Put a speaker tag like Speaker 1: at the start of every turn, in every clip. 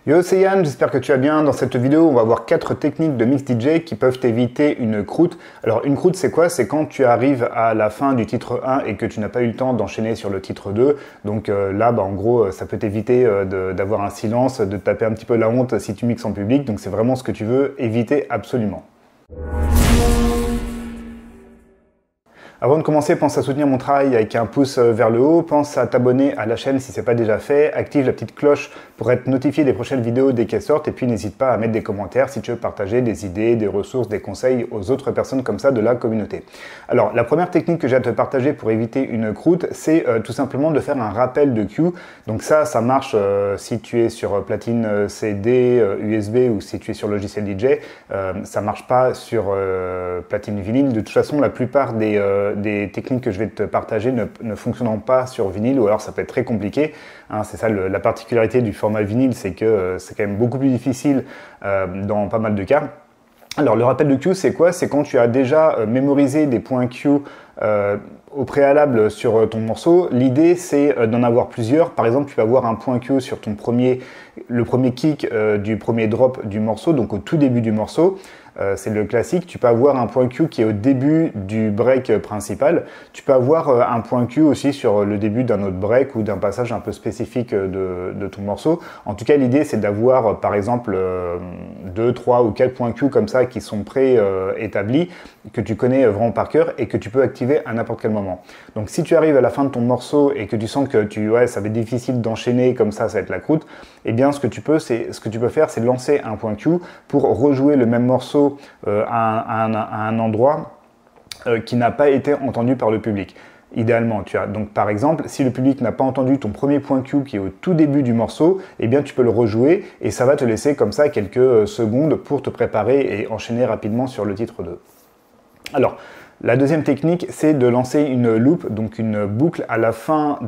Speaker 1: Yo, c'est Yann, j'espère que tu vas bien. Dans cette vidéo, on va voir 4 techniques de mix DJ qui peuvent éviter une croûte. Alors, une croûte, c'est quoi? C'est quand tu arrives à la fin du titre 1 et que tu n'as pas eu le temps d'enchaîner sur le titre 2. Donc là, en gros, ça peut t'éviter d'avoir un silence, de te taper un petit peu la honte si tu mixes en public. Donc, c'est vraiment ce que tu veux éviter absolument. Avant de commencer, pense à soutenir mon travail avec un pouce vers le haut, pense à t'abonner à la chaîne si ce n'est pas déjà fait, active la petite cloche pour être notifié des prochaines vidéos dès qu'elles sortent et puis n'hésite pas à mettre des commentaires si tu veux partager des idées, des ressources, des conseils aux autres personnes comme ça de la communauté. Alors la première technique que j'ai à te partager pour éviter une croûte, c'est tout simplement de faire un rappel de cue. Donc ça marche si tu es sur platine CD, USB ou si tu es sur logiciel DJ. Ça marche pas sur platine vinyle. De toute façon, la plupart des techniques que je vais te partager ne fonctionneront pas sur vinyle ou alors ça peut être très compliqué. Hein, c'est ça la particularité du format vinyle, c'est que c'est quand même beaucoup plus difficile dans pas mal de cas. Alors le rappel de cue, c'est quoi? C'est quand tu as déjà mémorisé des points cue au préalable sur ton morceau. L'idée, c'est d'en avoir plusieurs. Par exemple, tu vas avoir un point cue sur le premier kick du premier drop du morceau, donc au tout début du morceau. C'est le classique. Tu peux avoir un point cue qui est au début du break principal. Tu peux avoir un point cue aussi sur le début d'un autre break ou d'un passage un peu spécifique de ton morceau. En tout cas, l'idée, c'est d'avoir par exemple 2, 3 ou 4 points cue comme ça qui sont préétablis, que tu connais vraiment par cœur et que tu peux activer à n'importe quel moment. Donc si tu arrives à la fin de ton morceau et que tu sens que ça va être difficile d'enchaîner comme ça va être la croûte, eh bien ce que tu peux faire, c'est lancer un point cue pour rejouer le même morceau à un endroit qui n'a pas été entendu par le public. Idéalement, donc par exemple, si le public n'a pas entendu ton premier point cue qui est au tout début du morceau, eh bien tu peux le rejouer et ça va te laisser comme ça quelques secondes pour te préparer et enchaîner rapidement sur le titre 2. Alors, la deuxième technique, c'est de lancer une loop, donc une boucle à la fin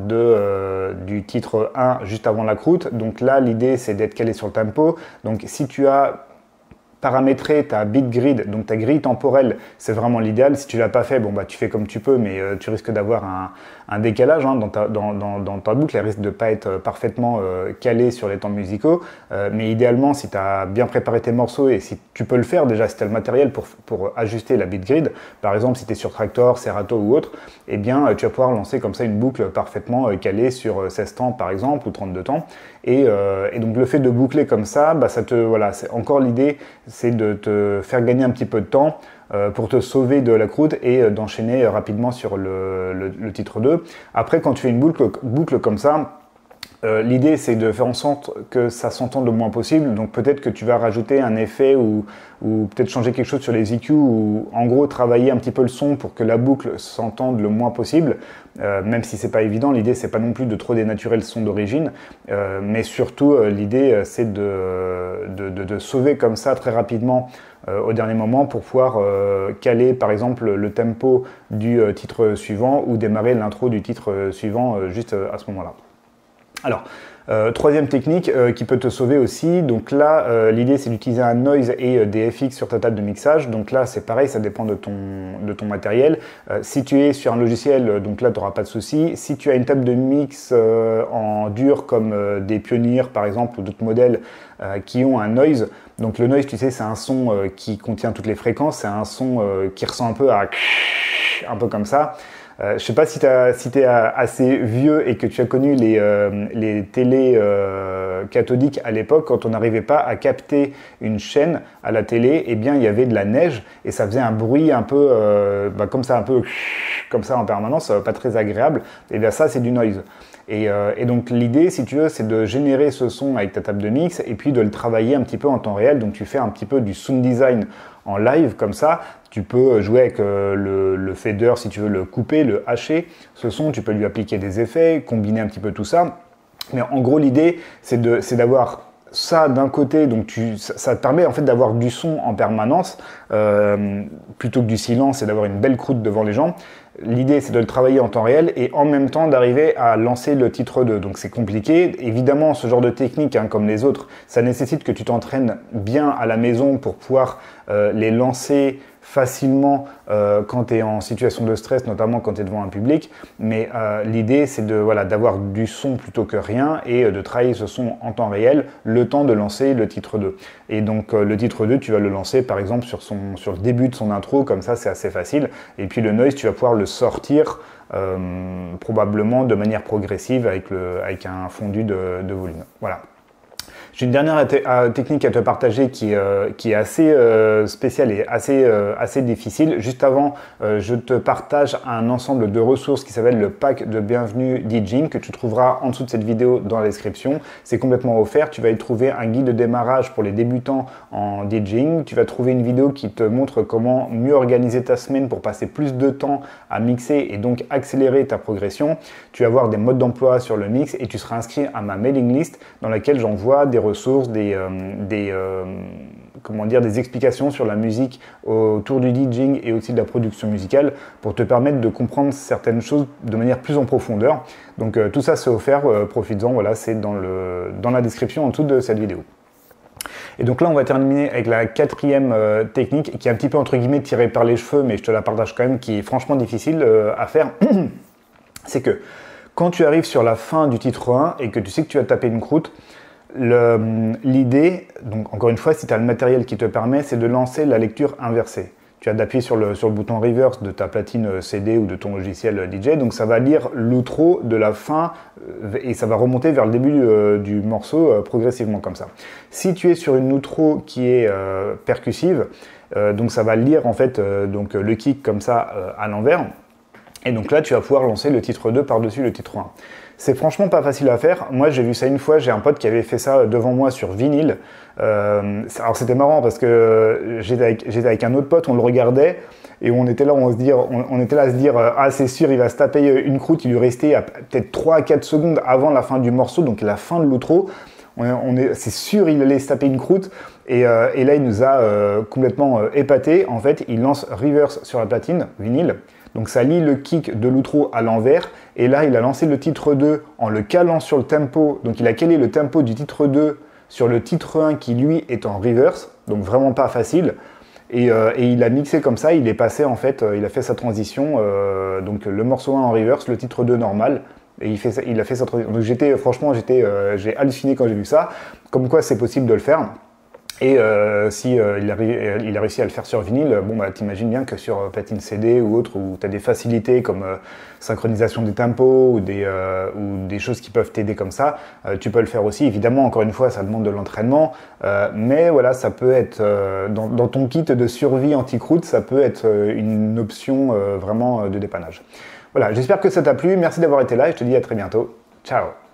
Speaker 1: du titre 1, juste avant la croûte. Donc là, l'idée, c'est d'être calé sur le tempo. Donc si tu as paramétrer ta beat grid, donc ta grille temporelle, c'est vraiment l'idéal. Si tu l'as pas fait, tu fais comme tu peux, mais tu risques d'avoir un décalage dans ta boucle. Elle risque de pas être parfaitement calée sur les temps musicaux. Mais idéalement, si tu as bien préparé tes morceaux et si tu peux le faire déjà, si tu as le matériel pour ajuster la beat grid, par exemple si tu es sur Traktor, Serato ou autre, eh bien tu vas pouvoir lancer comme ça une boucle parfaitement calée sur 16 temps par exemple ou 32 temps. Et donc le fait de boucler comme ça, c'est encore l'idée, c'est de te faire gagner un petit peu de temps pour te sauver de la croûte et d'enchaîner rapidement sur le titre 2. Après, quand tu fais une boucle comme ça, l'idée c'est de faire en sorte que ça s'entende le moins possible. Donc peut-être que tu vas rajouter un effet ou peut-être changer quelque chose sur les EQ ou en gros travailler un petit peu le son pour que la boucle s'entende le moins possible. Même si c'est pas évident, l'idée c'est pas non plus de trop dénaturer le son d'origine, mais surtout l'idée c'est de sauver comme ça très rapidement au dernier moment pour pouvoir caler par exemple le tempo du titre suivant ou démarrer l'intro du titre suivant juste à ce moment-là. Alors, troisième technique qui peut te sauver aussi, donc là l'idée c'est d'utiliser un noise et des FX sur ta table de mixage, donc là c'est pareil, ça dépend de ton matériel. Si tu es sur un logiciel, donc là tu n'auras pas de souci. Si tu as une table de mix en dur comme des Pioneer par exemple ou d'autres modèles qui ont un noise, donc le noise tu sais c'est un son qui contient toutes les fréquences, c'est un son qui ressemble un peu à un peu comme ça. Je ne sais pas si tu es assez vieux et que tu as connu les télés cathodiques à l'époque, quand on n'arrivait pas à capter une chaîne à la télé, eh bien il y avait de la neige et ça faisait un bruit un peu comme ça en permanence, pas très agréable. Et bien ça c'est du noise. Et donc l'idée, si tu veux, c'est de générer ce son avec ta table de mix et puis de le travailler un petit peu en temps réel. Donc tu fais un petit peu du sound design en live comme ça. Tu peux jouer avec le fader si tu veux le couper, le hacher. Ce son, tu peux lui appliquer des effets, combiner un petit peu tout ça. Mais en gros, l'idée, c'est d'avoir ça d'un côté, donc ça te permet en fait d'avoir du son en permanence plutôt que du silence et d'avoir une belle croûte devant les gens. L'idée c'est de le travailler en temps réel et en même temps d'arriver à lancer le titre 2. Donc c'est compliqué. Évidemment, ce genre de technique, comme les autres, ça nécessite que tu t'entraînes bien à la maison pour pouvoir les lancer facilement quand tu es en situation de stress, notamment quand tu es devant un public. Mais l'idée, c'est d'avoir du son plutôt que rien et de travailler ce son en temps réel, le temps de lancer le titre 2. Et donc le titre 2, tu vas le lancer par exemple sur le début de son intro, comme ça c'est assez facile. Et puis le noise, tu vas pouvoir le sortir probablement de manière progressive avec un fondu de volume. Voilà. J'ai une dernière technique à te partager qui est assez spéciale et assez difficile. Juste avant, je te partage un ensemble de ressources qui s'appelle le pack de bienvenue DJing que tu trouveras en dessous de cette vidéo dans la description. C'est complètement offert. Tu vas y trouver un guide de démarrage pour les débutants en DJing. Tu vas trouver une vidéo qui te montre comment mieux organiser ta semaine pour passer plus de temps à mixer et donc accélérer ta progression. Tu vas voir des modes d'emploi sur le mix et tu seras inscrit à ma mailing list dans laquelle j'envoie des ressources, des explications sur la musique autour du DJing et aussi de la production musicale pour te permettre de comprendre certaines choses de manière plus en profondeur. Donc tout ça c'est offert, profites-en, voilà, c'est dans la description en dessous de cette vidéo. Et donc là on va terminer avec la quatrième technique qui est un petit peu entre guillemets tirée par les cheveux, mais je te la partage quand même, qui est franchement difficile à faire. C'est que quand tu arrives sur la fin du titre 1 et que tu sais que tu vas taper une croûte, l'idée, donc encore une fois, si tu as le matériel qui te permet, c'est de lancer la lecture inversée. Tu as d'appuyer sur le bouton reverse de ta platine CD ou de ton logiciel DJ, donc ça va lire l'outro de la fin et ça va remonter vers le début du morceau progressivement comme ça. Si tu es sur une outro qui est percussive, donc ça va lire en fait donc le kick comme ça à l'envers. Et donc là, tu vas pouvoir lancer le titre 2 par-dessus le titre 1. C'est franchement pas facile à faire. Moi, j'ai vu ça une fois. J'ai un pote qui avait fait ça devant moi sur vinyle. Alors, c'était marrant parce que j'étais avec un autre pote, on le regardait et on était là à se dire ah, c'est sûr, il va se taper une croûte. Il lui restait peut-être 3 à 4 secondes avant la fin du morceau, donc la fin de l'outro. C'est sûr, il allait se taper une croûte. Et là, il nous a complètement épaté. En fait, il lance reverse sur la platine vinyle. Donc ça lit le kick de l'outro à l'envers et là il a lancé le titre 2 en le calant sur le tempo, donc il a calé le tempo du titre 2 sur le titre 1 qui lui est en reverse, donc vraiment pas facile et il a mixé comme ça, il est passé en fait, il a fait sa transition, donc le morceau 1 en reverse, le titre 2 normal et il a fait sa transition. Donc j'ai halluciné quand j'ai vu ça, comme quoi c'est possible de le faire. Et si il a réussi à le faire sur vinyle, bon bah t'imagines bien que sur platine CD ou autre, où tu as des facilités comme synchronisation des tempos ou des choses qui peuvent t'aider comme ça, tu peux le faire aussi. Évidemment, encore une fois, ça demande de l'entraînement, mais voilà, ça peut être dans ton kit de survie anti-croûte, ça peut être une option vraiment de dépannage. Voilà, j'espère que ça t'a plu, merci d'avoir été là et je te dis à très bientôt. Ciao!